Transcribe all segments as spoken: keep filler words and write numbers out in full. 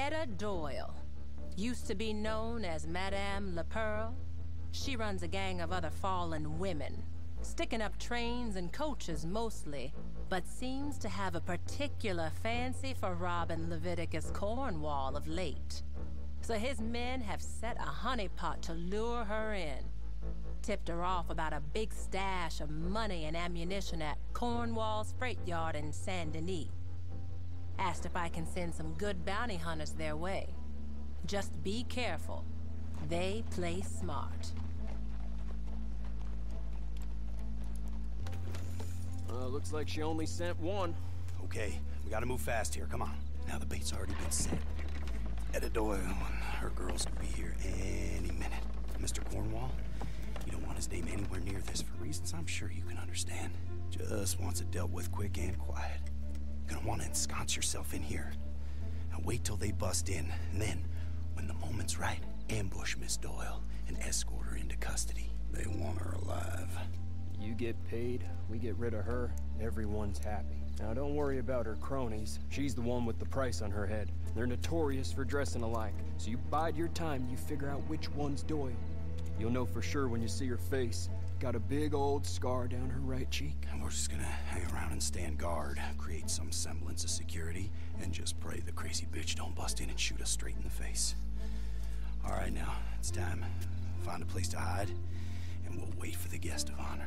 Etta Doyle. Used to be known as Madame Le Pearl. She runs a gang of other fallen women, sticking up trains and coaches mostly, but seems to have a particular fancy for robbing Leviticus Cornwall of late. So his men have set a honeypot to lure her in. Tipped her off about a big stash of money and ammunition at Cornwall's freight yard in Saint Denis. Asked if I can send some good bounty hunters their way. Just be careful. They play smart. Uh, looks like she only sent one. Okay, we gotta move fast here, come on. Now the bait's already been set. Etta Doyle and her girls could be here any minute. Mister Cornwall, you don't want his name anywhere near this for reasons I'm sure you can understand. Just wants it dealt with quick and quiet. You're gonna want to ensconce yourself in here. Now wait till they bust in, and then, when the moment's right, ambush Miss Doyle and escort her into custody. They want her alive. You get paid, we get rid of her, everyone's happy. Now don't worry about her cronies. She's the one with the price on her head. They're notorious for dressing alike, so you bide your time and you figure out which one's Doyle. You'll know for sure when you see her face. Got a big old scar down her right cheek. And we're just gonna hang around and stand guard, create some semblance of security, and just pray the crazy bitch don't bust in and shoot us straight in the face. All right, now, it's time. Find a place to hide, and we'll wait for the guest of honor.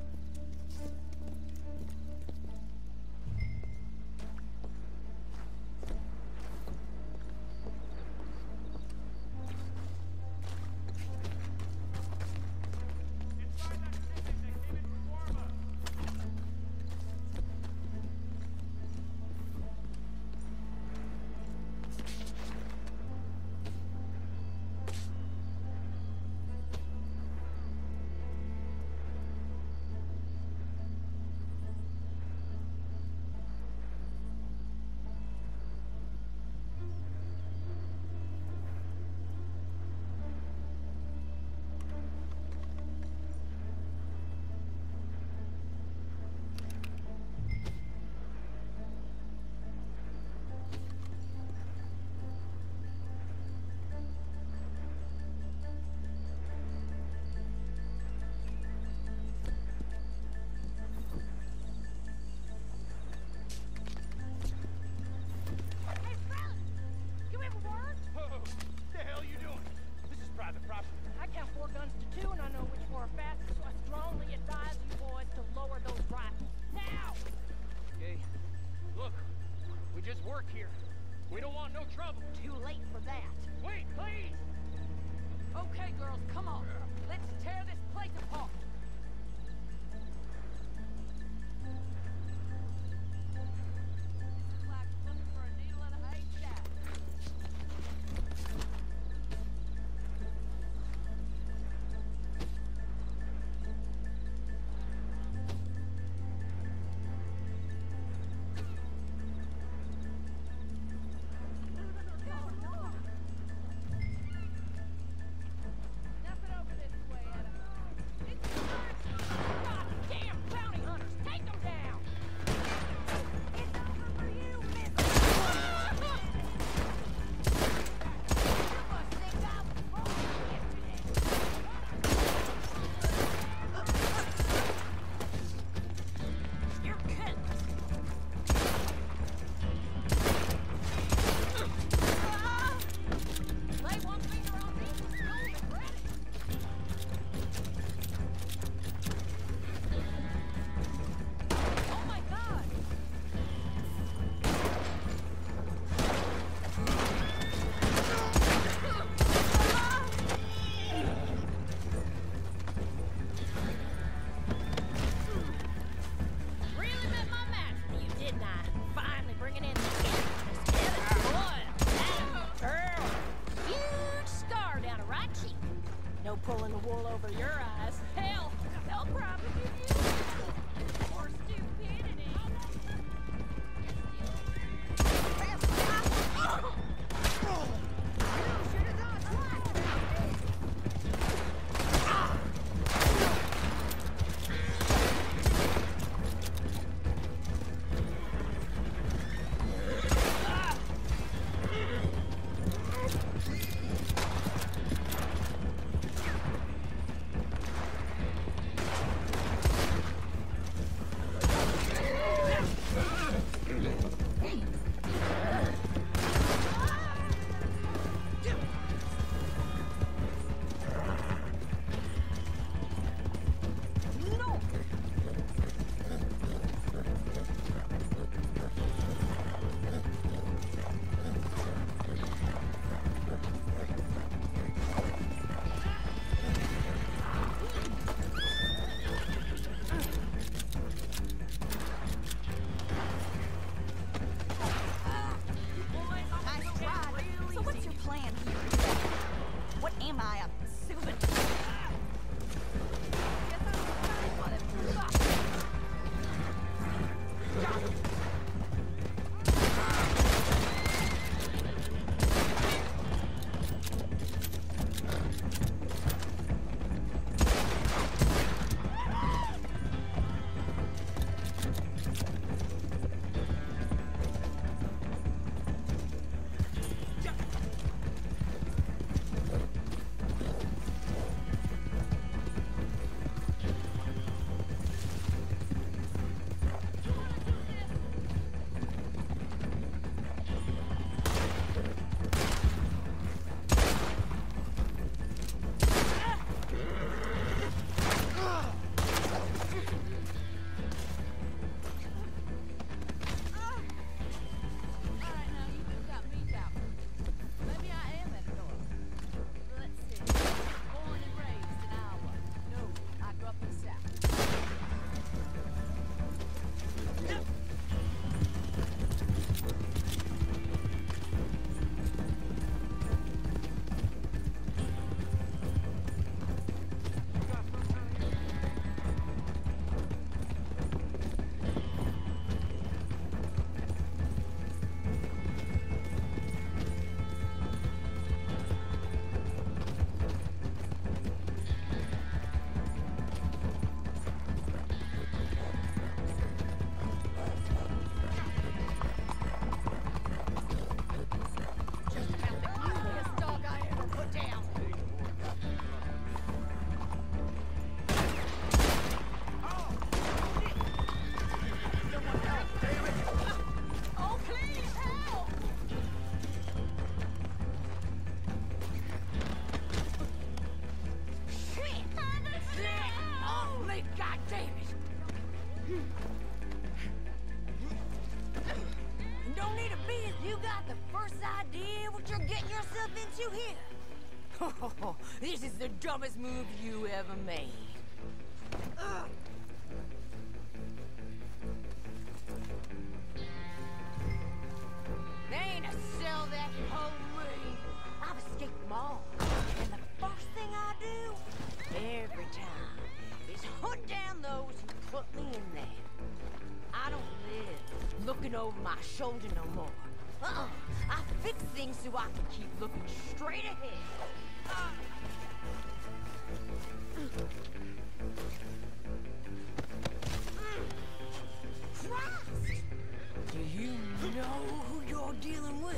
Pulling the wool over your eyes. Hell, they'll probably give you more stupidity. Am I a stupid? This is the dumbest move you ever made. Ugh. There ain't a cell that can hold me. I've escaped them all. And the first thing I do, every time, is hunt down those who put me in there. I don't live looking over my shoulder no more. Uh-uh. I fix things so I can keep looking straight ahead. Uh. Christ! Do you know who you're dealing with?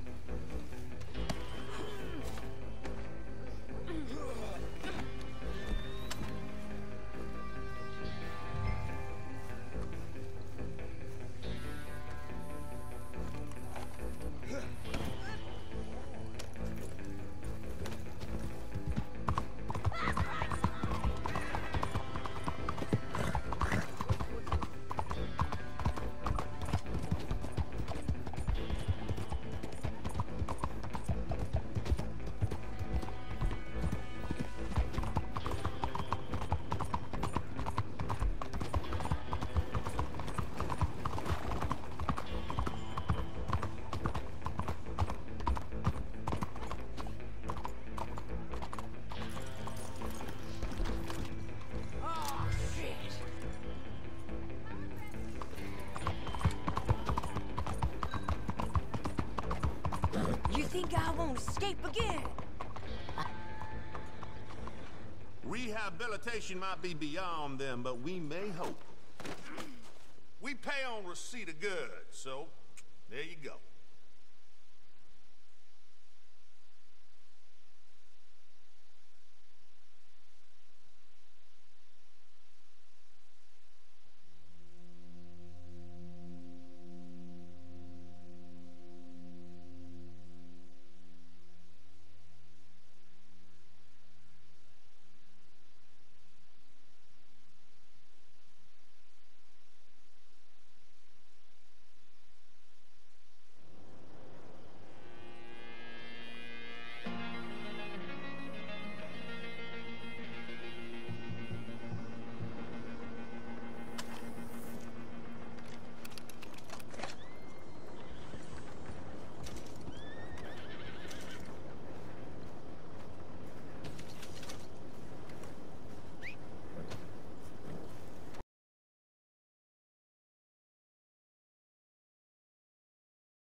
Think I won't escape again? Rehabilitation might be beyond them, but we may hope. We pay on receipt of goods, so there you go.